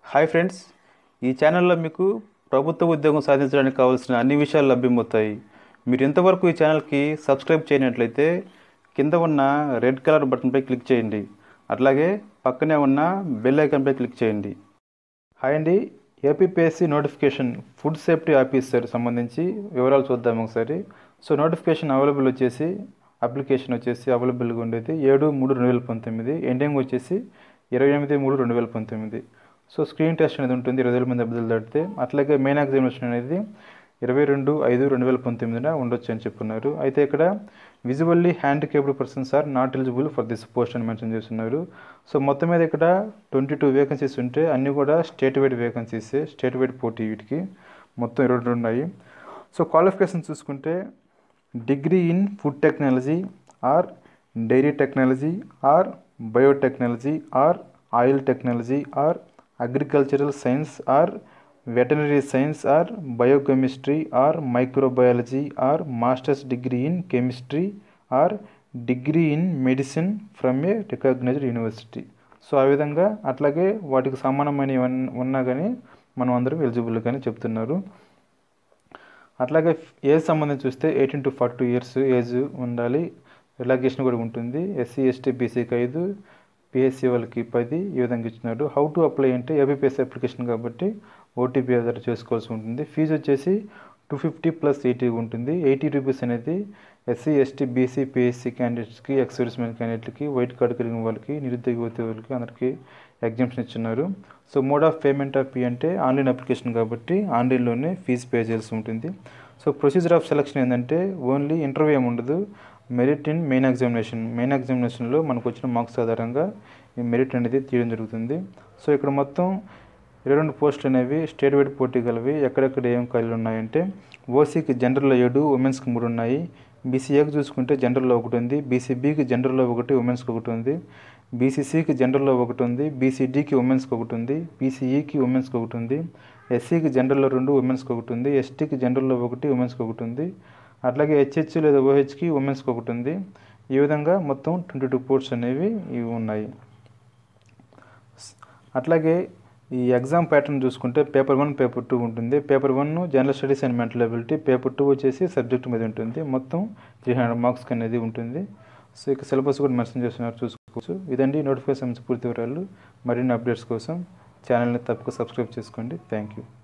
Hi friends, ఈ ఛానల్లో మీకు ప్రభుత్వ ఉద్యోగం సాధించడానికి కావాల్సిన అన్ని విషయాలు లభ్యమవుతాయి. మీరు ఇంతవరకు ఈ ఛానల్కి సబ్స్క్రైబ్ చేయనట్లయితే కింద ఉన్న రెడ్ కలర్ బటన్పై క్లిక్ చేయండి. అట్లాగే పక్కనే ఉన్న బెల్ ఐకాన్పై క్లిక్ చేయండి. హాయ్ అండి, APPSC notification food safety officer సంబంధించి వివరాలు చూద్దాం ఒకసారి. సో నోటిఫికేషన్ అవైలబుల్ వచ్చేసి అప్లికేషన్ వచ్చేసి అవైలబుల్గా ఉండేది 7/3/2019, ఎండింగ్ వచ్చేసి 28/3/2019. సో స్క్రీన్ టెస్ట్ అనేది ఉంటుంది 20,000 మంది అభ్యర్థులు దాటితే. అట్లాగే మెయిన్ ఎగ్జామినేషన్ అనేది 22/5/2019 ఉండొచ్చు అని చెప్పున్నారు. అయితే ఇక్కడ visually handicapped persons are not eligible for this post అని మెన్షన్ చేస్తున్నారు. సో మొత్తం మీద ఇక్కడ 22 వేకెన్సీస్ ఉంటే అన్నీ కూడా state wide vacancies, state wide పోటీ. వీటికి మొత్తం 22 ఉన్నాయి. సో క్వాలిఫికేషన్ చూసుకుంటే degree in food technology or dairy technology or biotechnology or oil technology or agricultural science or veterinary science or biochemistry or microbiology or masters degree in chemistry or degree in medicine from A recognised university. So ఆ విధంగా అట్లాగే వాటికి సమానమైన ఉన్నా కానీ మనం అందరం eligible కానీ చెప్తున్నారు. అట్లాగే ఏజ్ సంబంధించి చూస్తే 18 to 42 years ఏజ్ ఉండాలి. రిలాక్సేషన్ కూడా ఉంటుంది. ఎస్సీ ఎస్టీ బీసీకి 5, పిఎస్సీ వాళ్ళకి 10 ఈ విధంగా ఇచ్చినారు. హౌ టు అప్లై అంటే ఏపీపీఎస్సీ అప్లికేషన్ కాబట్టి ఓటీపీ ఆధార్ చేసుకోవాల్సి ఉంటుంది. ఫీజు వచ్చేసి 250 + 80 ఉంటుంది. 80 రూపీస్ అనేది ఎస్సీ ఎస్టీ బీసీ పిఎస్సీ క్యాండిడేట్స్కి, ఎక్స్ సర్వీస్మెన్ క్యాండిడేట్లకి, వైట్ కార్డు కలిగిన వాళ్ళకి, నిరుద్యోగ యువతి వాళ్ళకి అందరికీ ఎగ్జామ్షన్ ఇచ్చినారు. So mode of payment of fee అంటే ఆన్లైన్ అప్లికేషన్ కాబట్టి ఆన్లైన్లోనే ఫీజు పే చేయాల్సి ఉంటుంది. సో ప్రొసీజర్ ఆఫ్ సెలక్షన్ ఏంటంటే ఓన్లీ ఇంటర్వ్యూ ఏమి ఉండదు, merit in main examination. Main ఎగ్జామినేషన్లో మనకు వచ్చిన మార్క్స్ ఆధారంగా ఈ మెరిట్ అనేది తీయడం జరుగుతుంది. సో ఇక్కడ మొత్తం 22 పోస్టులు అనేవి స్టేట్ వైడ్ పోటీ గలవి. ఎక్కడెక్కడ ఏం ఖాళీలు ఉన్నాయంటే ఓసీకి జనరల్లో 7, ఉమెన్స్కి 3 ఉన్నాయి. బీసీఏకి చూసుకుంటే జనరల్లో 1 ఉంది. బీసీబీకి జనరల్లో 1, ఉమెన్స్కి 1 ఉంది. బీసీసీకి జనరల్లో 1 ఉంది. బీసీడీకి ఉమెన్స్కి 1 ఉంది. బీసీఈకి ఉమెన్స్కి 1 ఉంది. ఎస్సీకి జనరల్లో 2, ఉమెన్స్కి 1 ఉంది. ఎస్టీకి జనరల్లో 1, ఉమెన్స్కి 1 ఉంది. అట్లాగే హెచ్హెచ్ లేదా ఓహెచ్కి ఉమెన్స్కి 1 ఉంది. ఈ విధంగా మొత్తం 22 పోస్ట్స్ అనేవి ఇవి ఉన్నాయి. అట్లాగే ఈ ఎగ్జామ్ ప్యాటర్న్ చూసుకుంటే పేపర్ 1, పేపర్ 2 ఉంటుంది. Paper 1 general studies and mental ability, paper 2 వచ్చేసి సబ్జెక్ట్ మీద ఉంటుంది. మొత్తం 300 మార్క్స్కి అనేది ఉంటుంది. సో ఇక సిలబస్ కూడా మెన్షన్ చేస్తున్నారు, చూసుకోవచ్చు. ఇదండి నోటిఫికేషన్ పూర్తి వివరాలు. మరిన్ని అప్డేట్స్ కోసం ఛానల్ని తప్పక సబ్స్క్రైబ్ చేసుకోండి. Thank you.